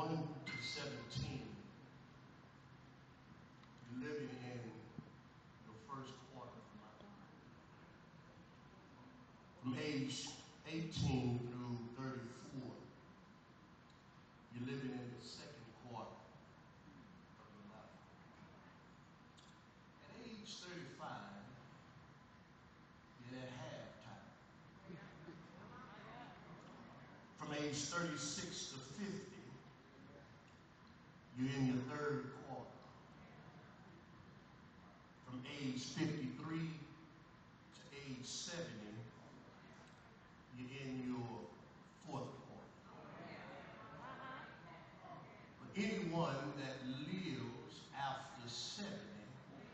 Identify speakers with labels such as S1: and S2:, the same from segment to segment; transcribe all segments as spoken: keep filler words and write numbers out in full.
S1: one to seventeen, you're living in your first quarter of life. From age eighteen through thirty-four, you're living in the second quarter of your life. At age thirty-five, you're at halftime. From age thirty-six to fifty, you're in your third quarter. From age fifty-three to age seventy, you're in your fourth quarter. But anyone that lives after seventy,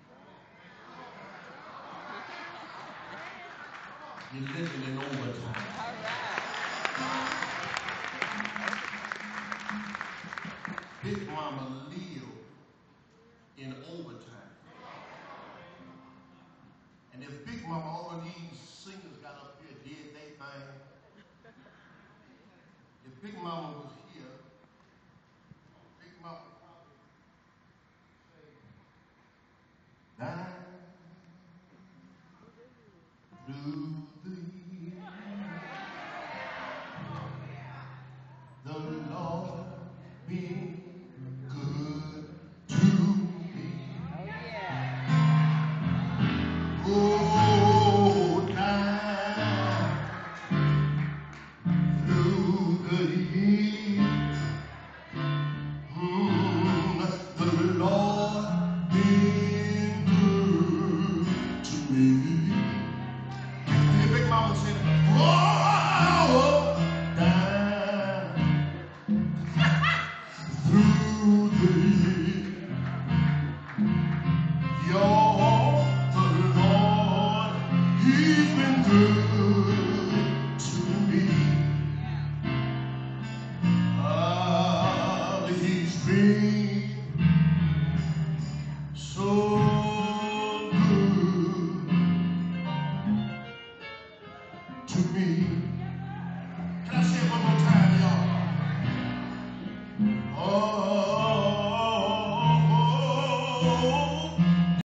S1: you're living in overtime. Big Mama lived in overtime. And if Big Mama, all of these singers got up here, did they thing, if Big Mama was here, Big Mama would probably say, down through the years, the Lord being good to me. Oh, down through the years, mm, the Lord being good to me. And the Big Mama said, oh, down through the years, you're the Lord, He's been good to me. Ah, He's been so good to me.